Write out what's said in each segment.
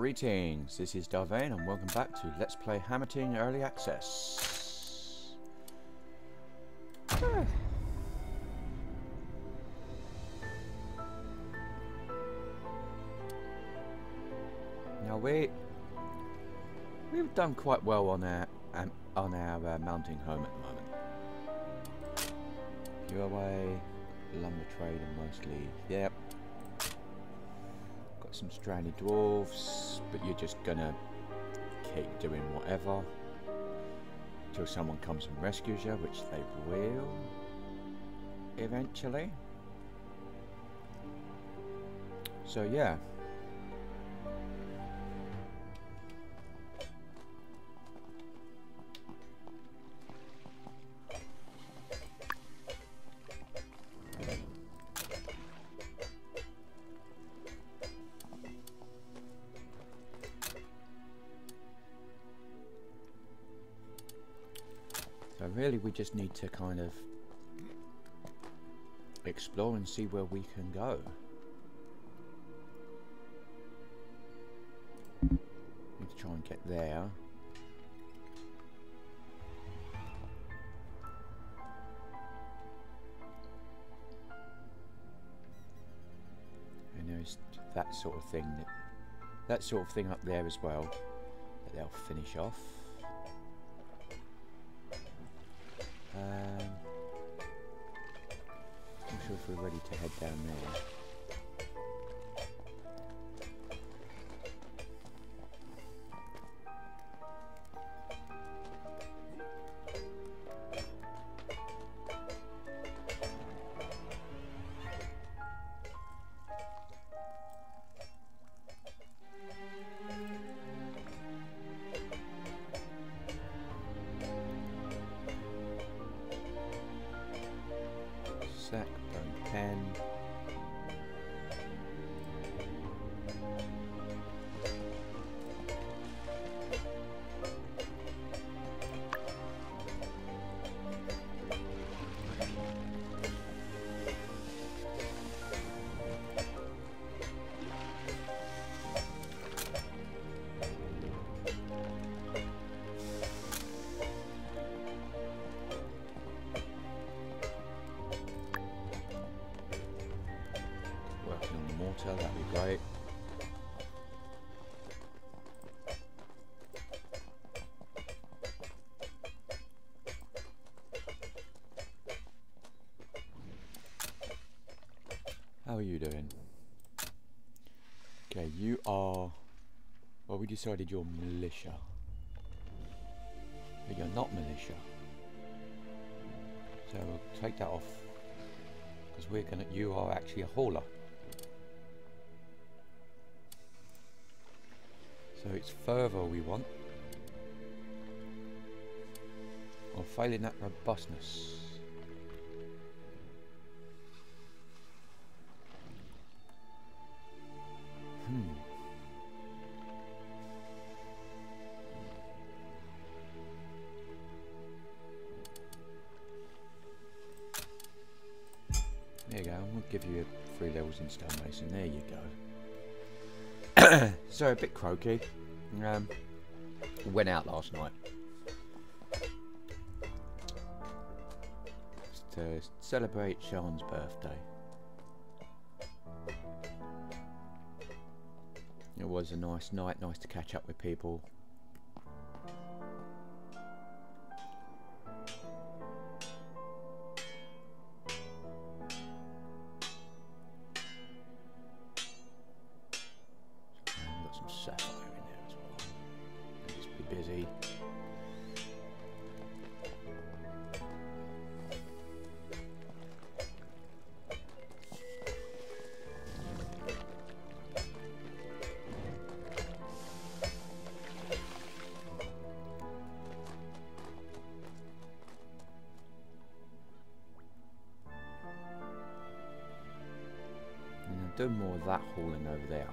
Greetings, this is Vane and welcome back to Let's Play Hammerting Early Access. Now we've done quite well on our Mountainhome at the moment. Few away, lumber trade and mostly, yep. Got some stranded dwarves, but you're just gonna keep doing whatever until someone comes and rescues you, which they will eventually. So yeah. So really we just need to kind of explore and see where we can go. Need to try and get there. And there's that sort of thing up there as well that they'll finish off. Not sure if we're ready to head down there. Sack, bone pen. That'd be great. How are you doing? Okay, you are... Well, we decided you're militia. But you're not militia. So we'll take that off. Because we're gonna... You are actually a hauler. So it's fervour we want, or failing that robustness. There you go, we'll give you 3 levels in stonemason, there you go. So a bit croaky. Went out last night to celebrate Sean's birthday. It was a nice night, nice to catch up with people. Busy. And I'll do more of that hauling over there.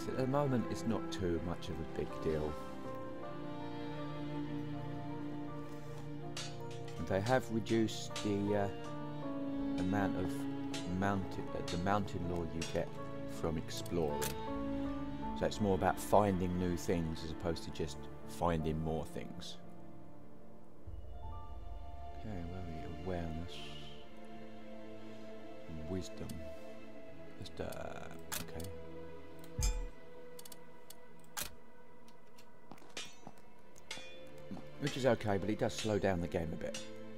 So at the moment it's not too much of a big deal. And they have reduced the amount of mountain lore you get from exploring. So it's more about finding new things as opposed to just finding more things. Okay, where are we? Awareness. Wisdom. Just, okay. Which is okay, but it does slow down the game a bit.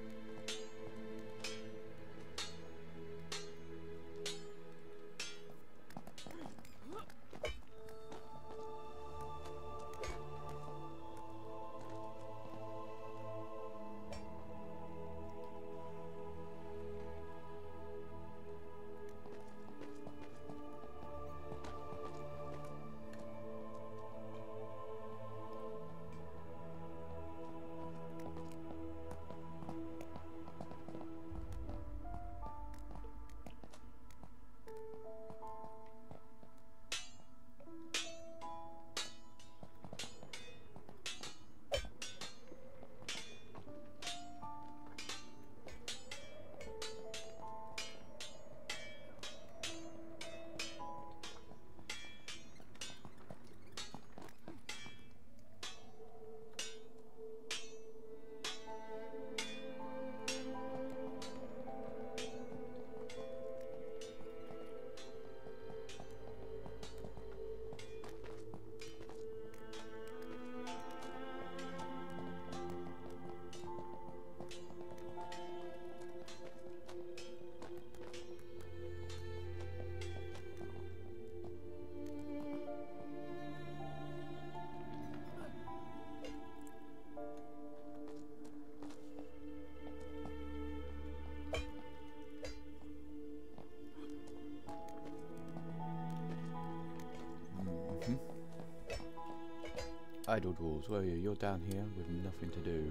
Idle Dwarves, where are you? You're down here with nothing to do.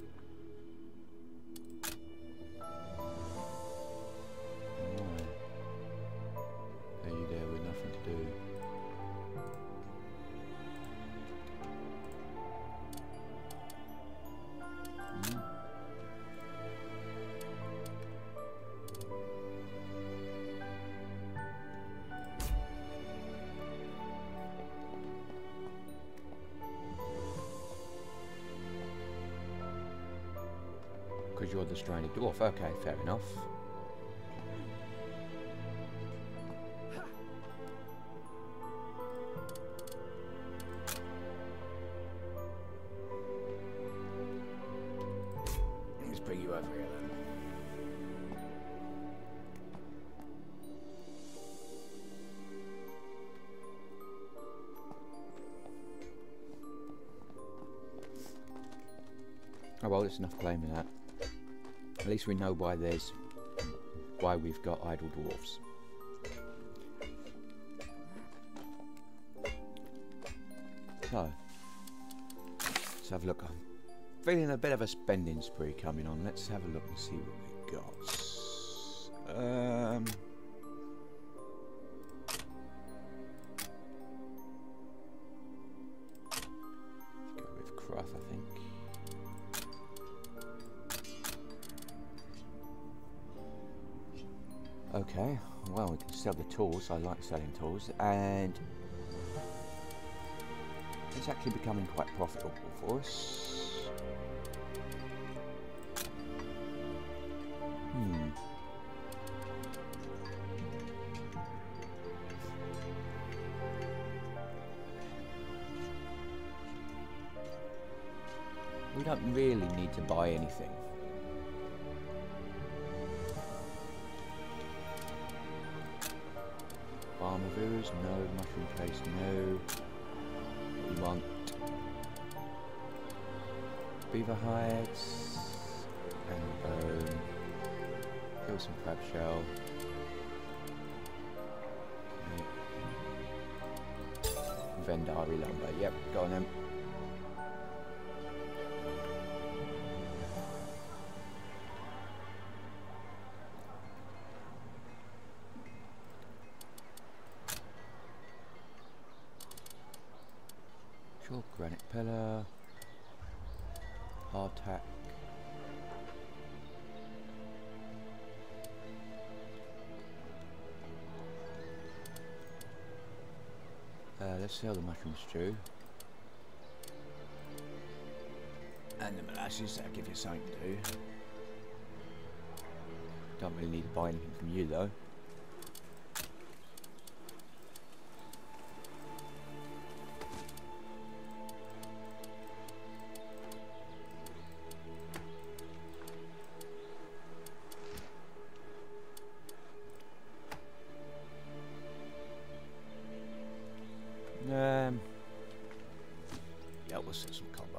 Why? Are you there with nothing to do? Because you're the stranded dwarf. Okay, fair enough. Let's bring you over here then. Oh well, it's enough claiming that. At least we know why we've got idle dwarves. So, let's have a look. I'm feeling a bit of a spending spree coming on. Let's have a look and see what we got. Let's go with Craft, I think. Okay, well, we can sell the tools. I like selling tools, and it's actually becoming quite profitable for us. We don't really need to buy anything. Farmer Views, no. Mushroom Paste, no. We want beaver hides and bone. Kill some crab shell. Vendari lumber. Yep, go on then. Chalk, granite pillar, hardtack. Let's sell the mushroom stew. And the molasses, that'll give you something to do. Don't really need to buy anything from you though. Yeah, we'll set some copper.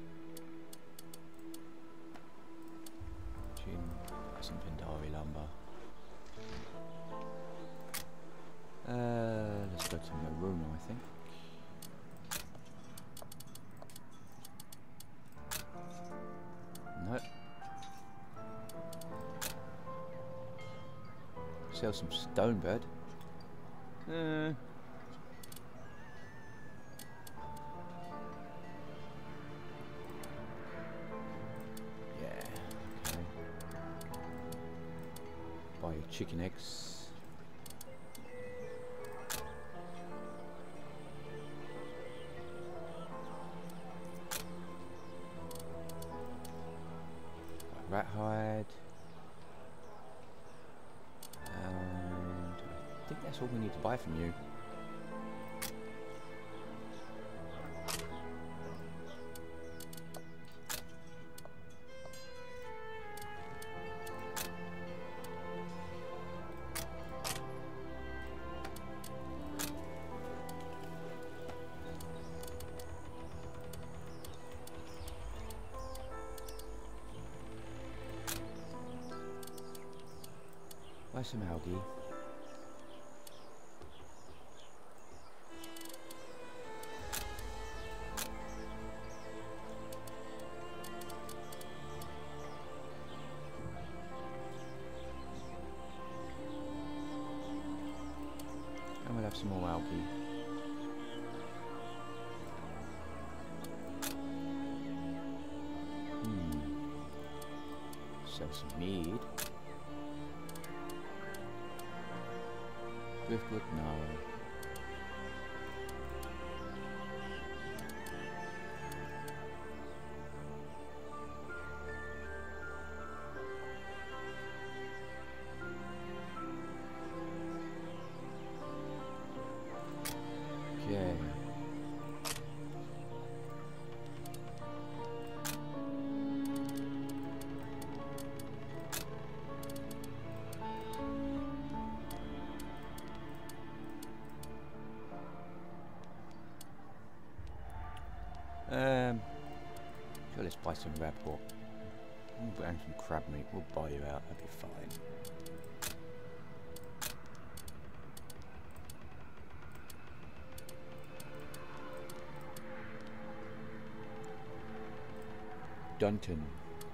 Some Pindari lumber. Let's go to Maruna, I think. Nope. Sell some stone bed. Buy your chicken eggs. Buy rat hide. And I think that's all we need to buy from you. Buy some algae. And we'll have some more algae. Sell some mead. Driftwood, no. Okay. Sure, let's buy some red pork and some crab meat. We'll buy you out, that'll be fine. Dunton.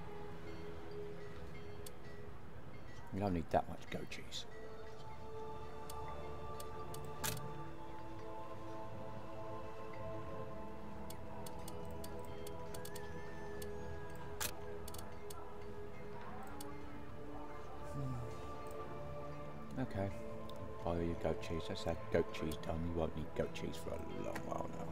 We don't need that much goat cheese. Okay, buy your goat cheese. That's that goat cheese done. You won't need goat cheese for a long while now.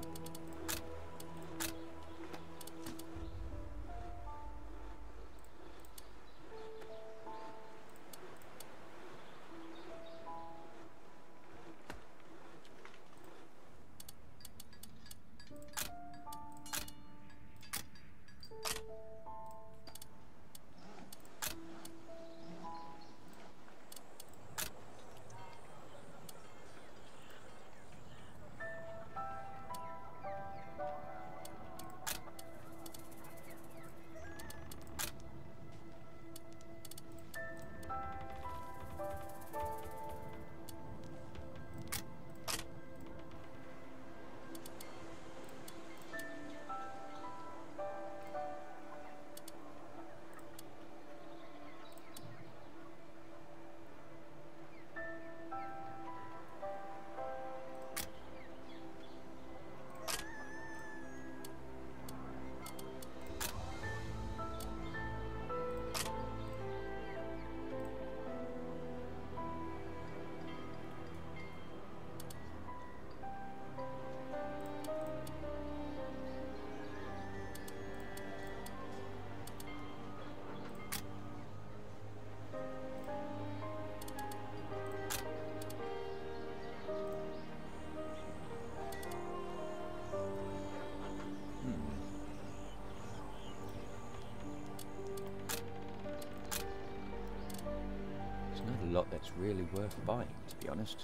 lot that's really worth buying, to be honest.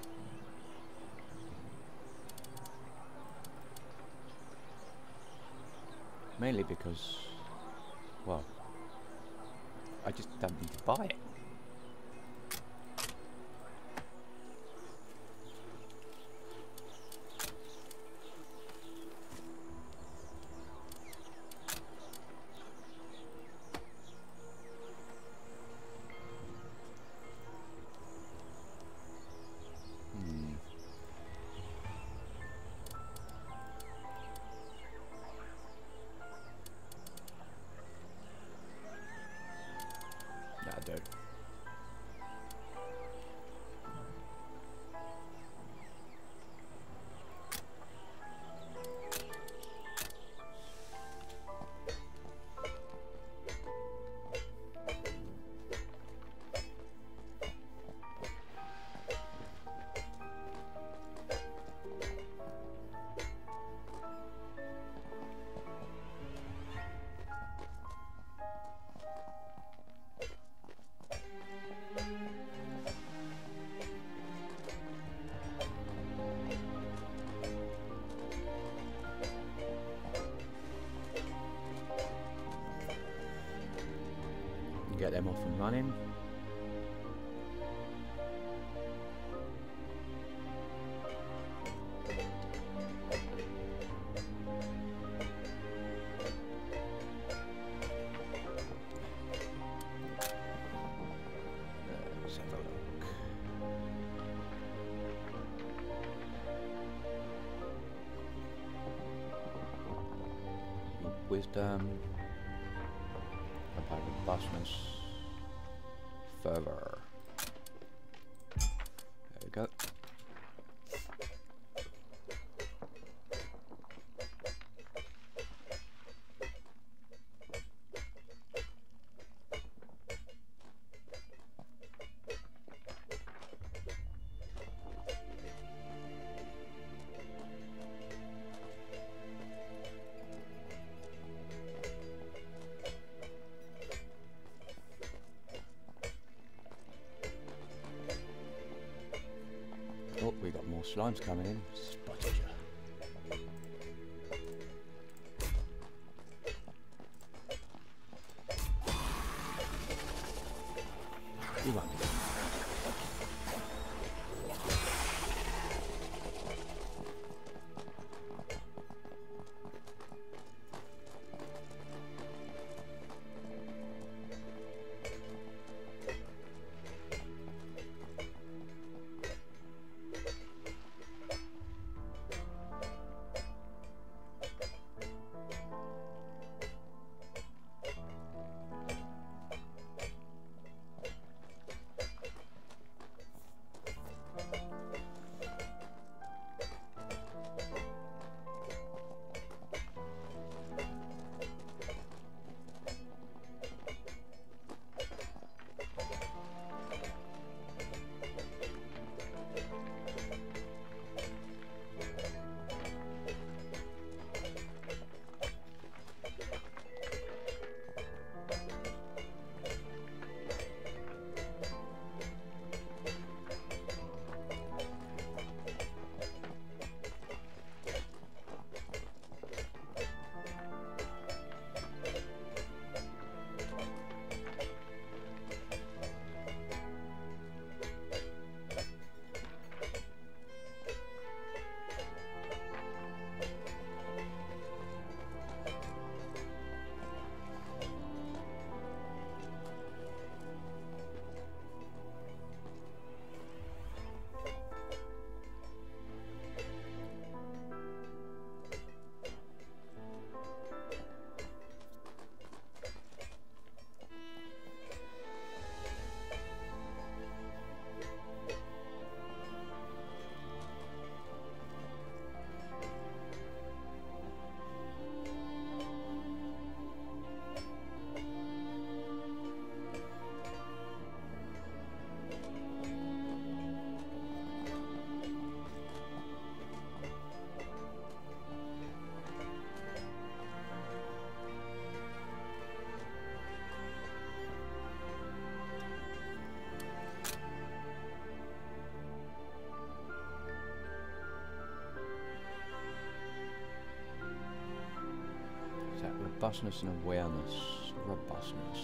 Mainly because, well, I just don't need to buy it. Get them off and running. Let's have a look. Wisdom. About robustness. Further. There we go. Oh, we got more slimes coming in. Spotted you. You won't be. Robustness and awareness. Robustness.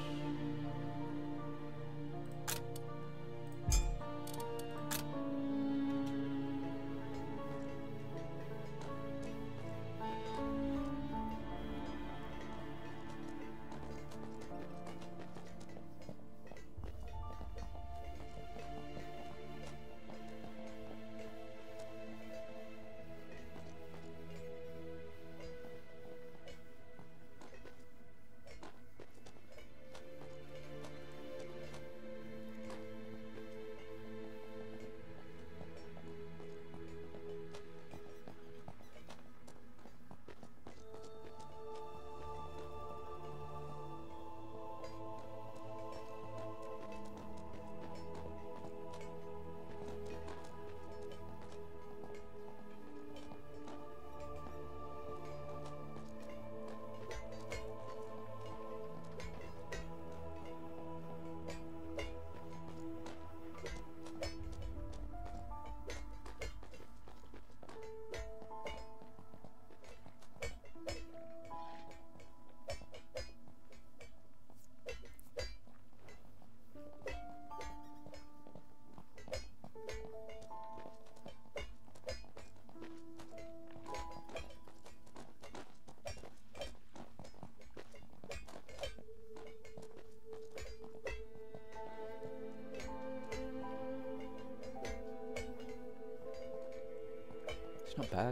Not bad.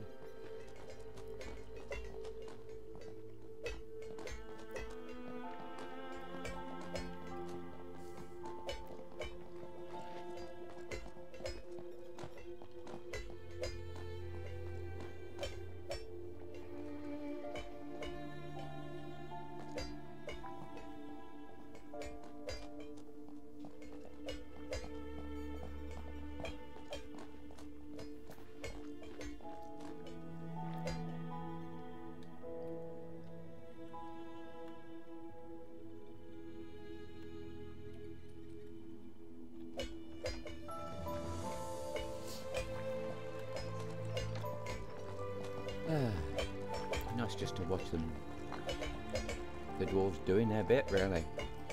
Nice just to watch them, the dwarves doing their bit, really.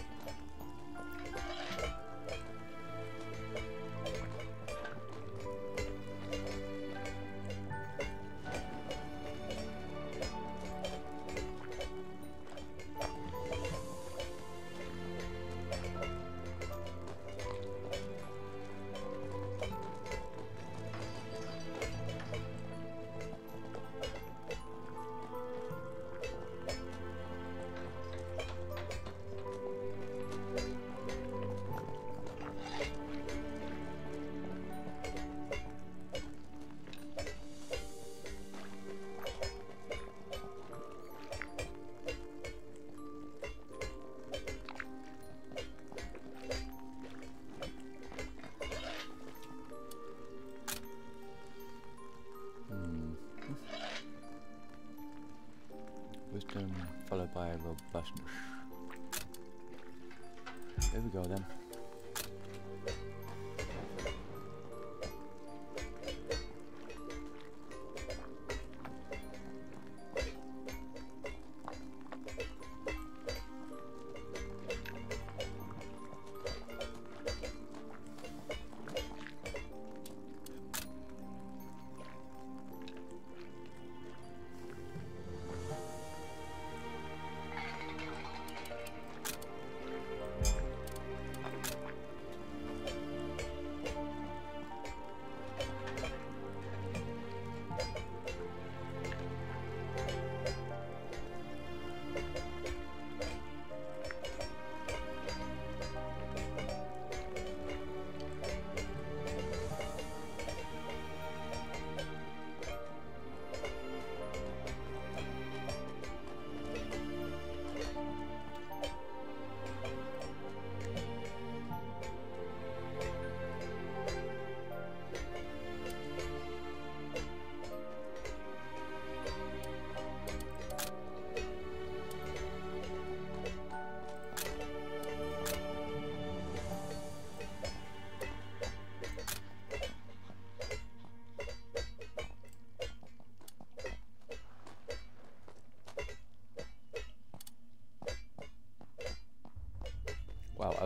Wisdom followed by robustness. There we go then.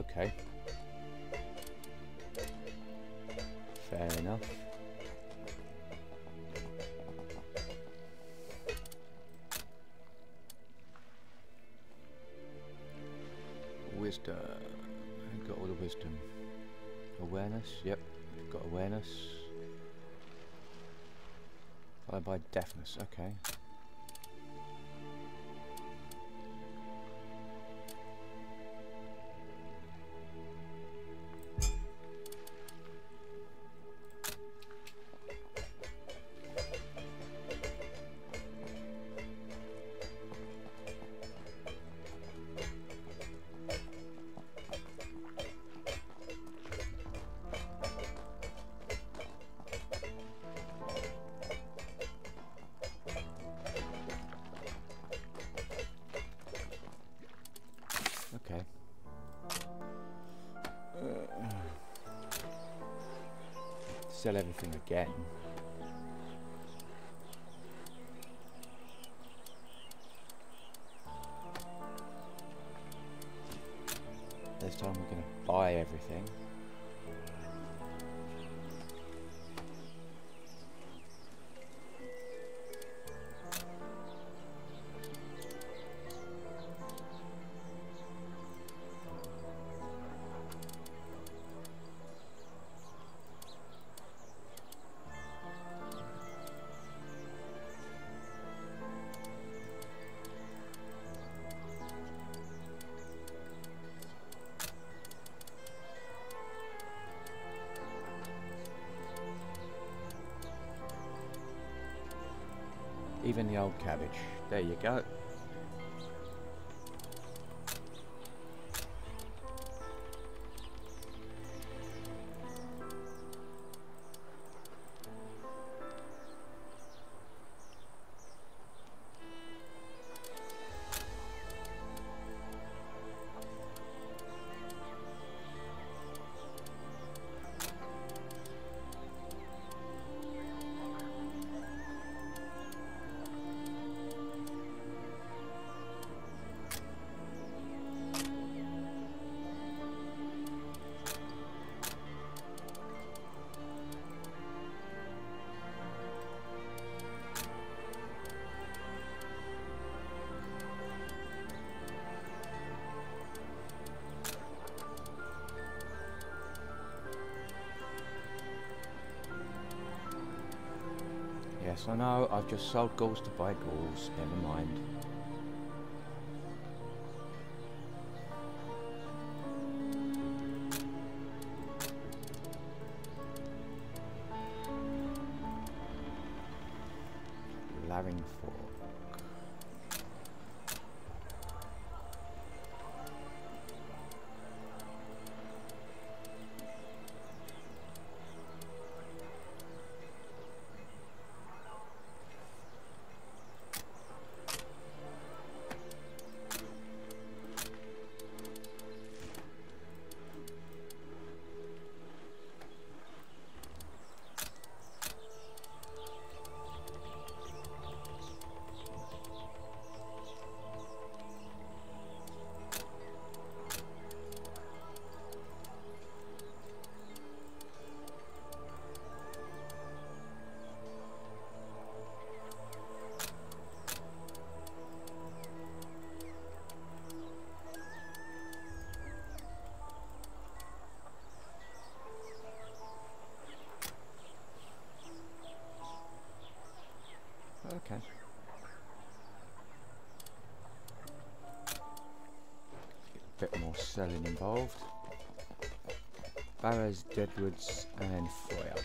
Okay. Fair enough. Wisdom. I've got all the wisdom. Awareness. Yep. We've got awareness. Followed by deafness. Okay. Okay. Sell everything again. This time we're going to buy everything. Even the old cabbage. There you go. Yes, I know, I've just sold ghouls to buy ghouls, never mind. Laring Fork. Okay. A bit more selling involved. Barrows, Deadwoods and Foyer.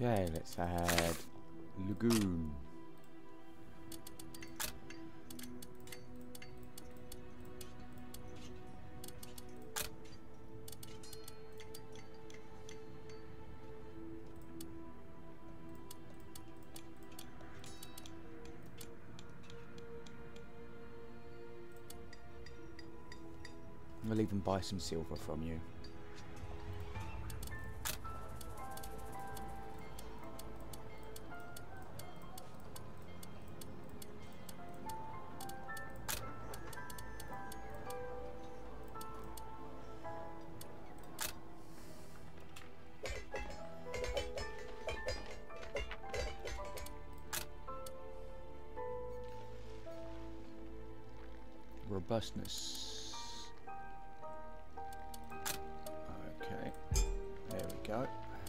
Okay, let's add lagoon. We'll even buy some silver from you. Robustness. Okay, there we go.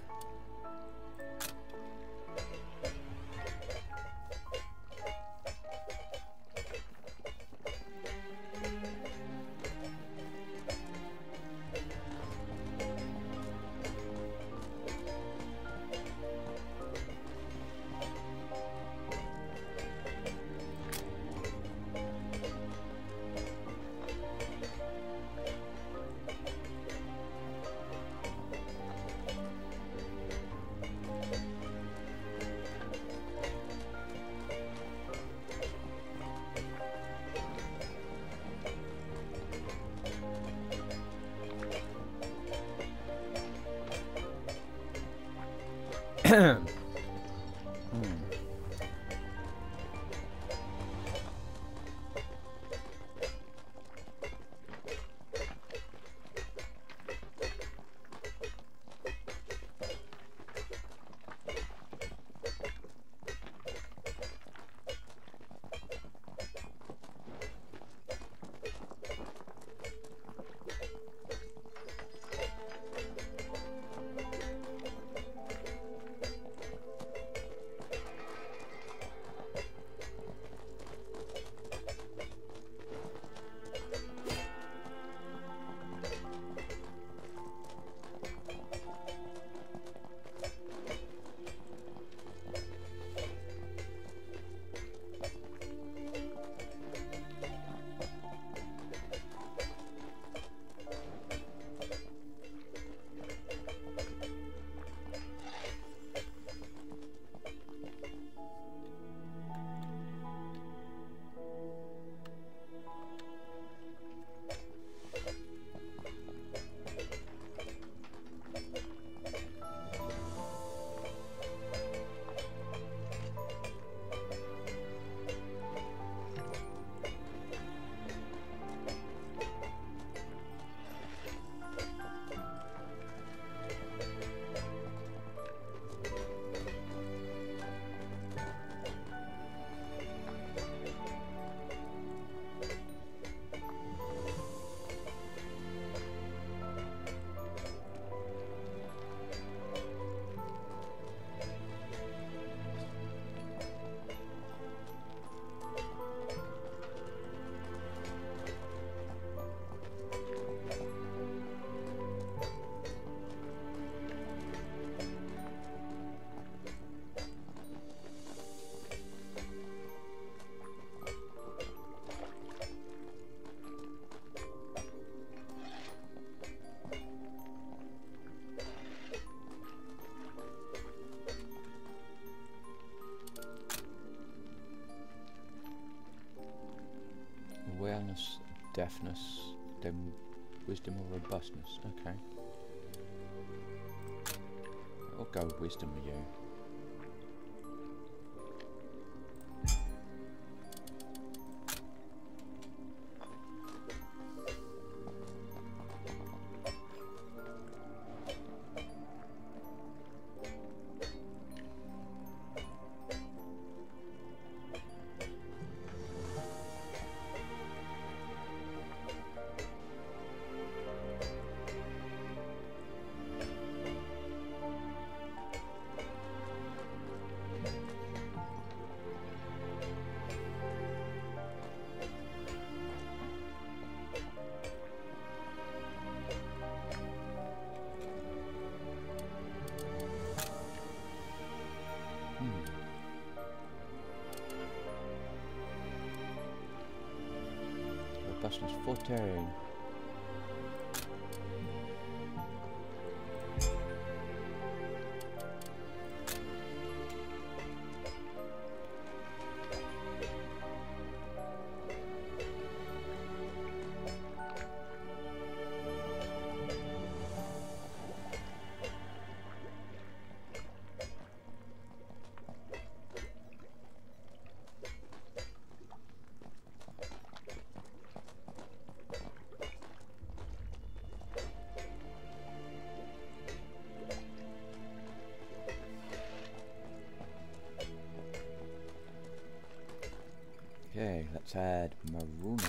Awareness, deafness, then wisdom or robustness. Okay. I'll go with wisdom with you. fastness 14. Okay, let's add Maruna.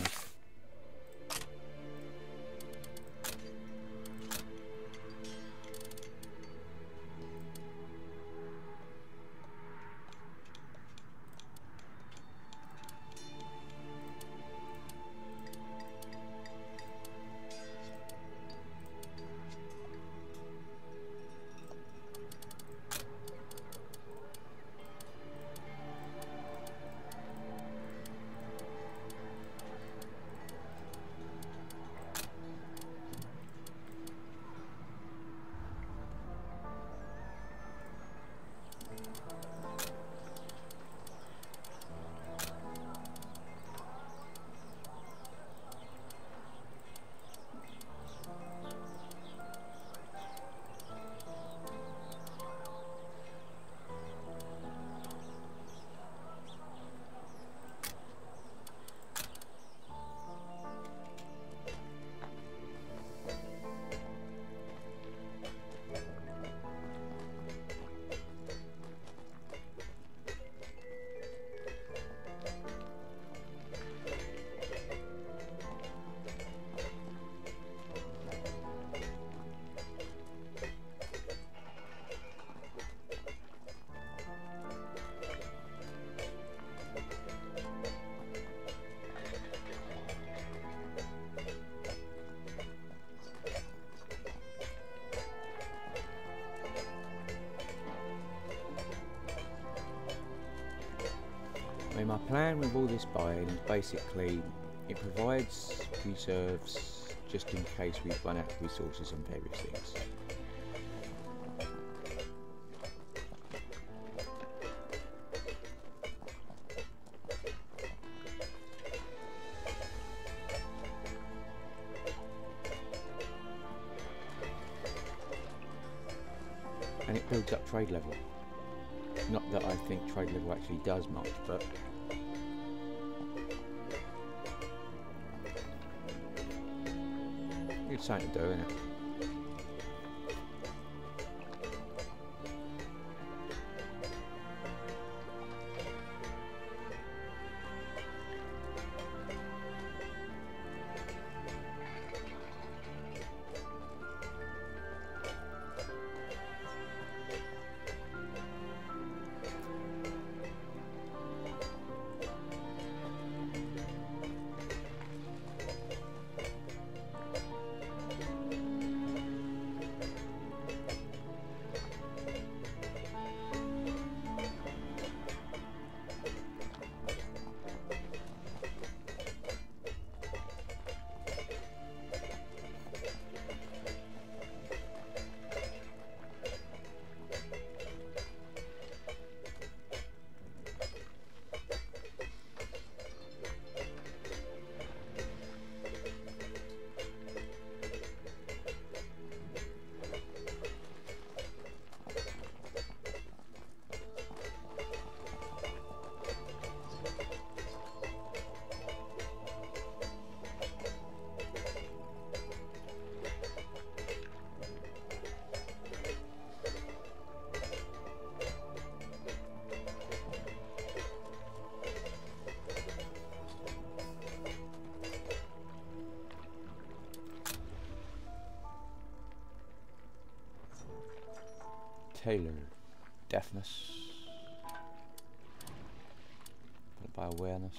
I mean, my plan with all this buying is basically it provides reserves just in case we run out of resources on various things. And it builds up trade level. Not that I think trade level actually does much, but it's something to do, isn't it? Taylor, deafness, followed by awareness.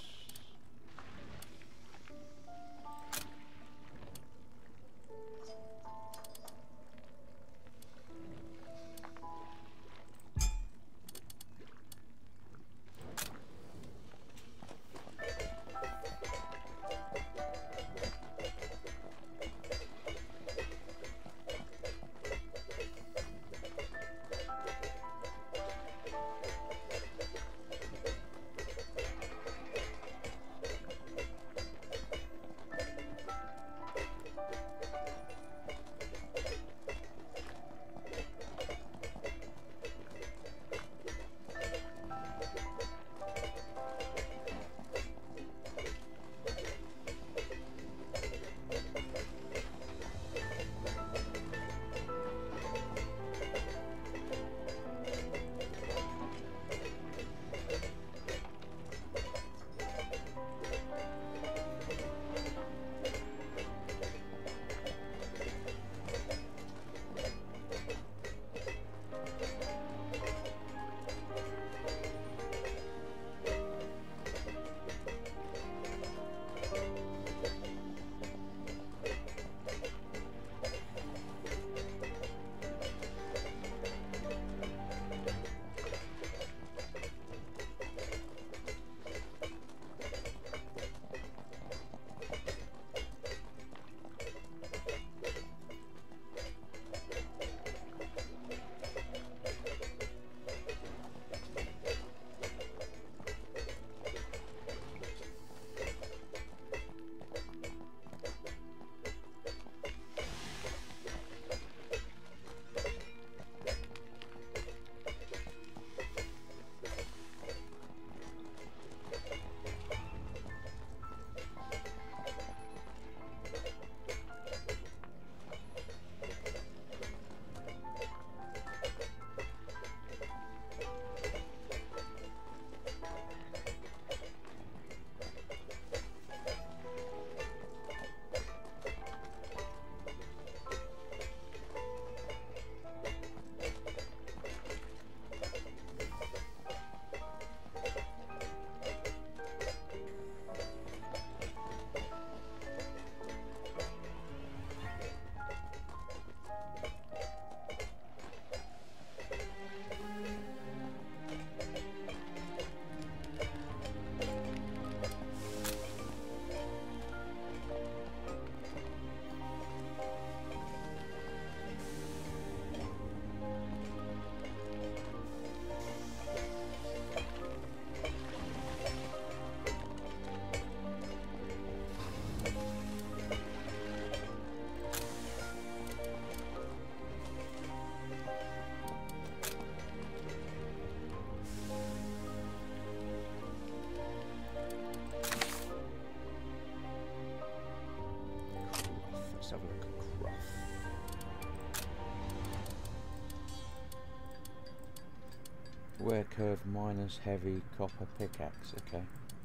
Wear curved minus heavy copper pickaxe, okay.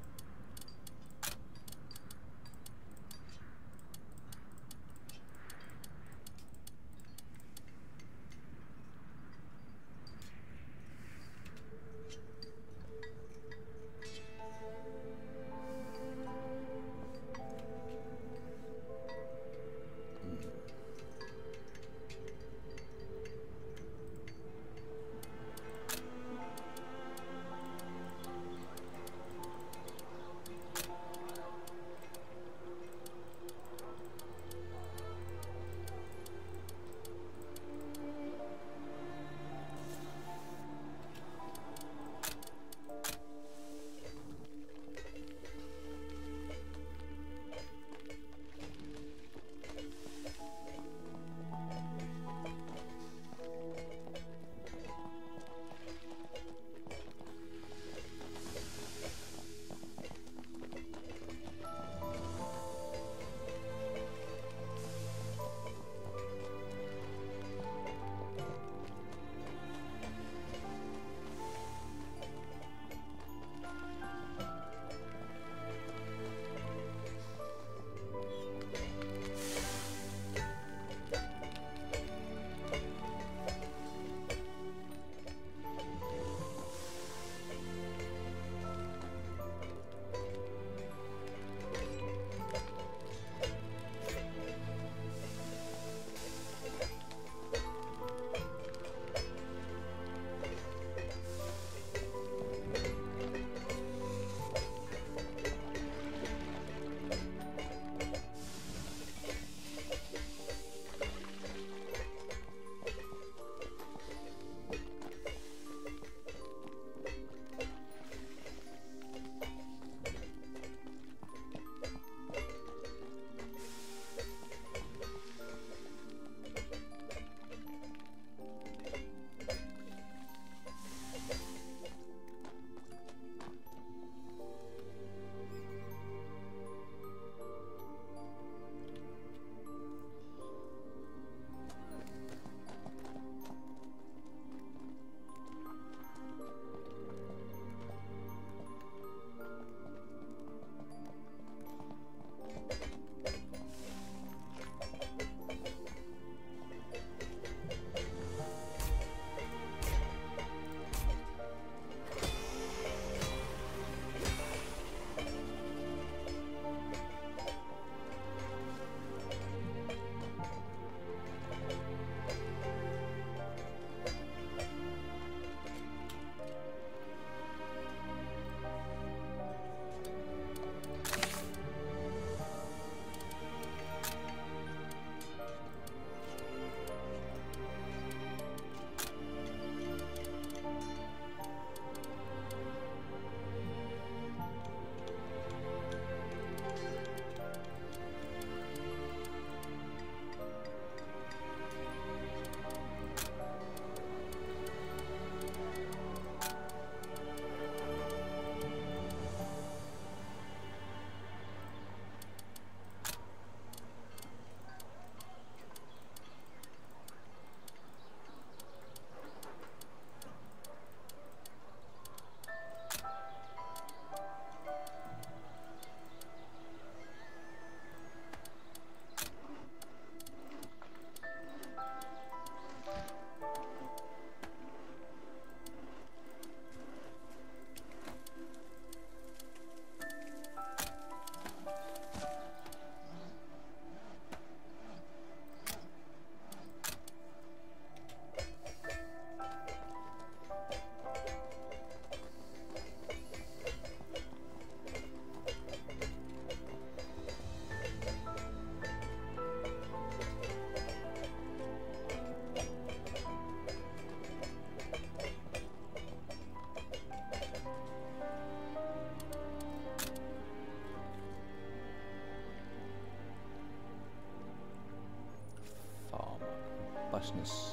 Busness.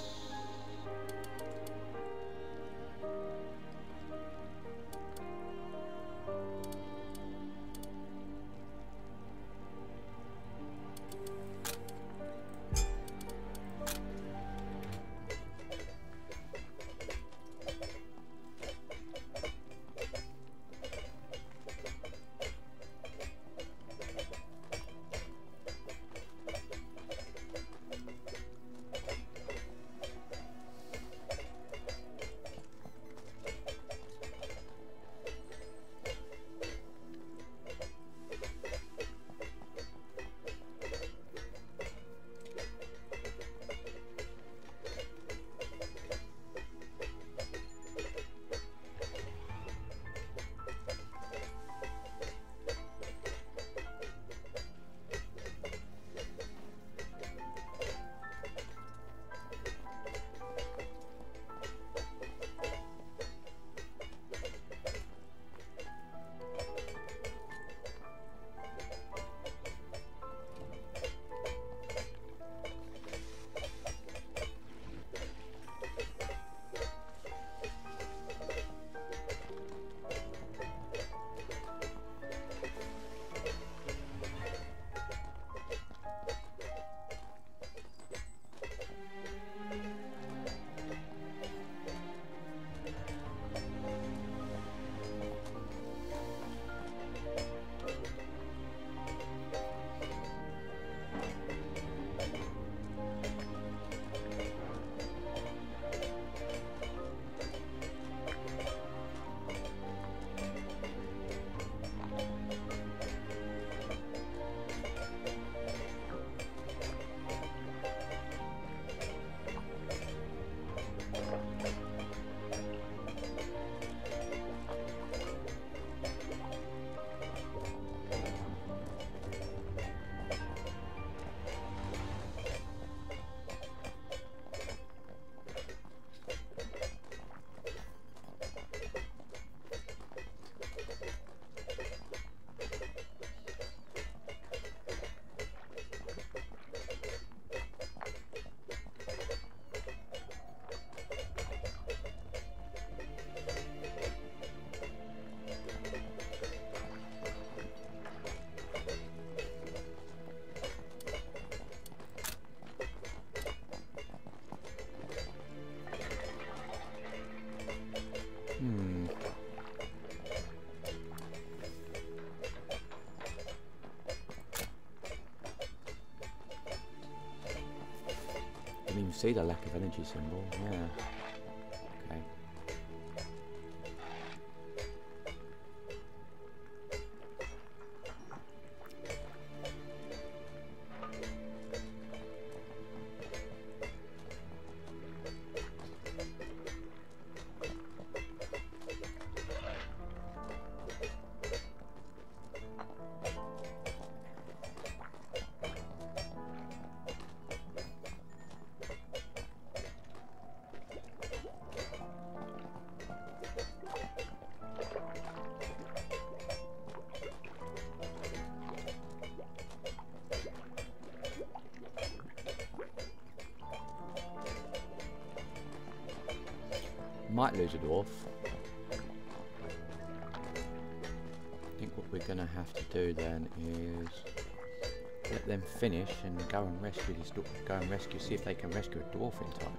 even see the lack of energy symbol. Yeah. Okay. Might lose a dwarf. I think what we're going to have to do then is let them finish and go and rescue this dwarf. Go and rescue, see if they can rescue a dwarf in time.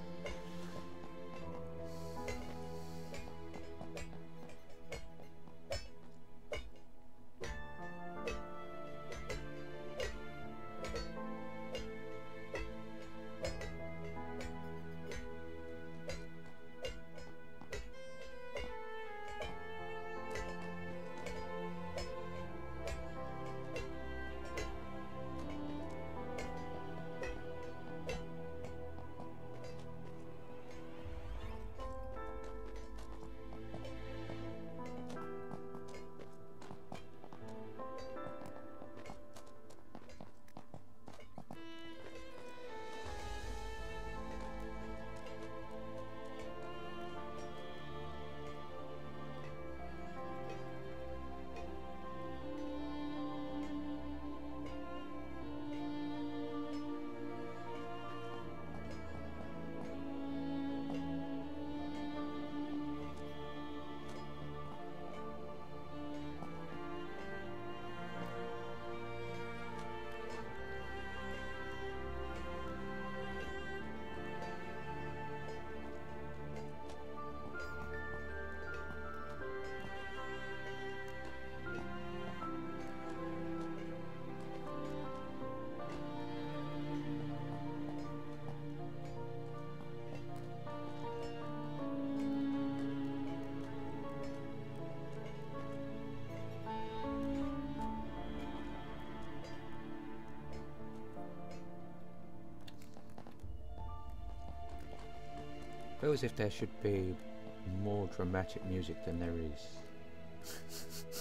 Feels as if there should be more dramatic music than there is.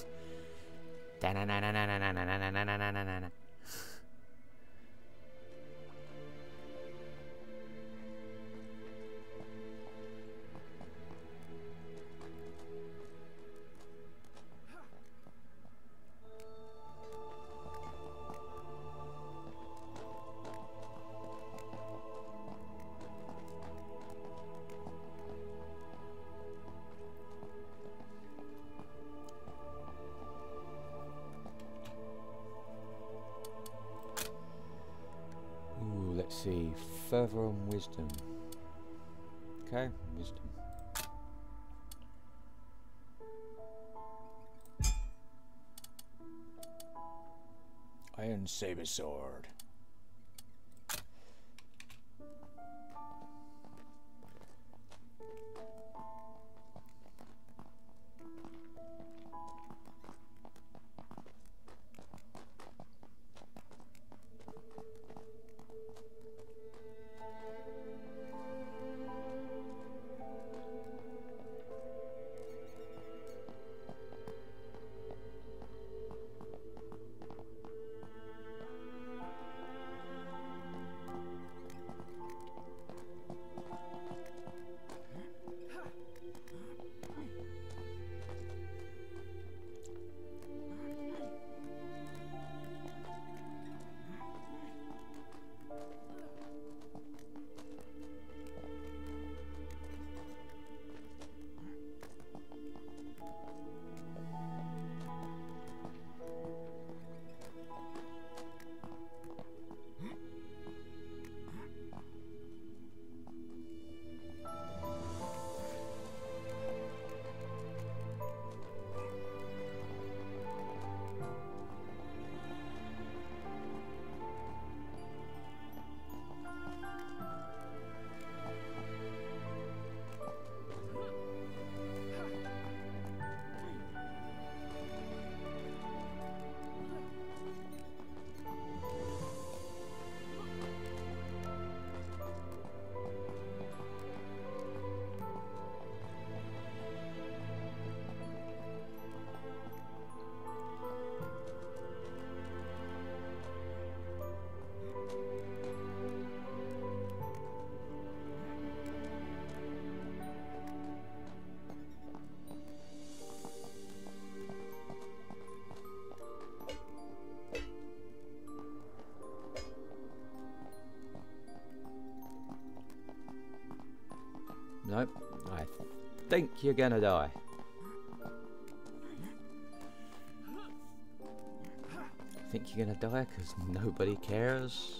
Let's see, further on wisdom. Okay, wisdom. Iron saber sword. Nope. I think you're gonna die. I think you're gonna die because nobody cares.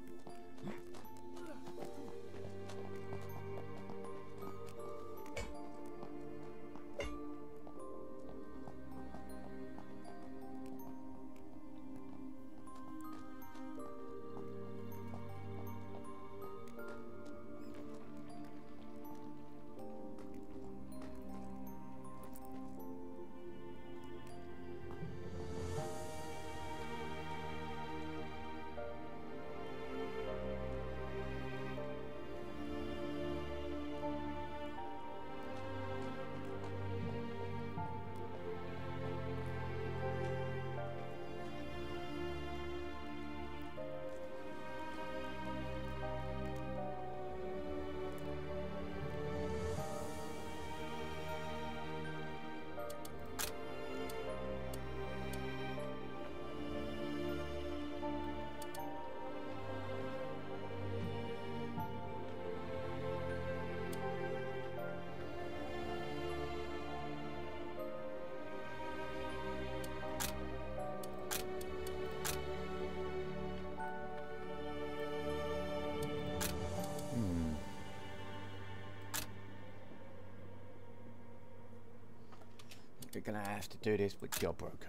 We're gonna have to do this with your broker.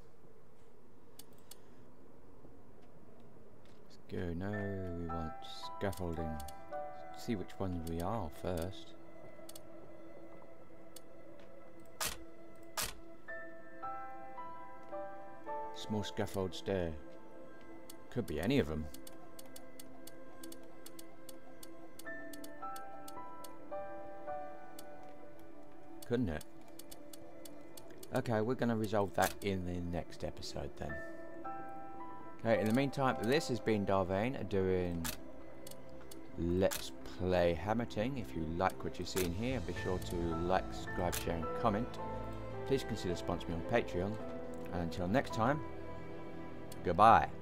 Let's go. No, we want scaffolding. Let's see which ones we are first. Small scaffold stair. Could be any of them. Couldn't it? Okay, we're going to resolve that in the next episode then. Okay, in the meantime, this has been Vane doing Let's Play Hammerting. If you like what you're seeing here, be sure to like, subscribe, share and comment. Please consider sponsoring me on Patreon. And until next time, goodbye.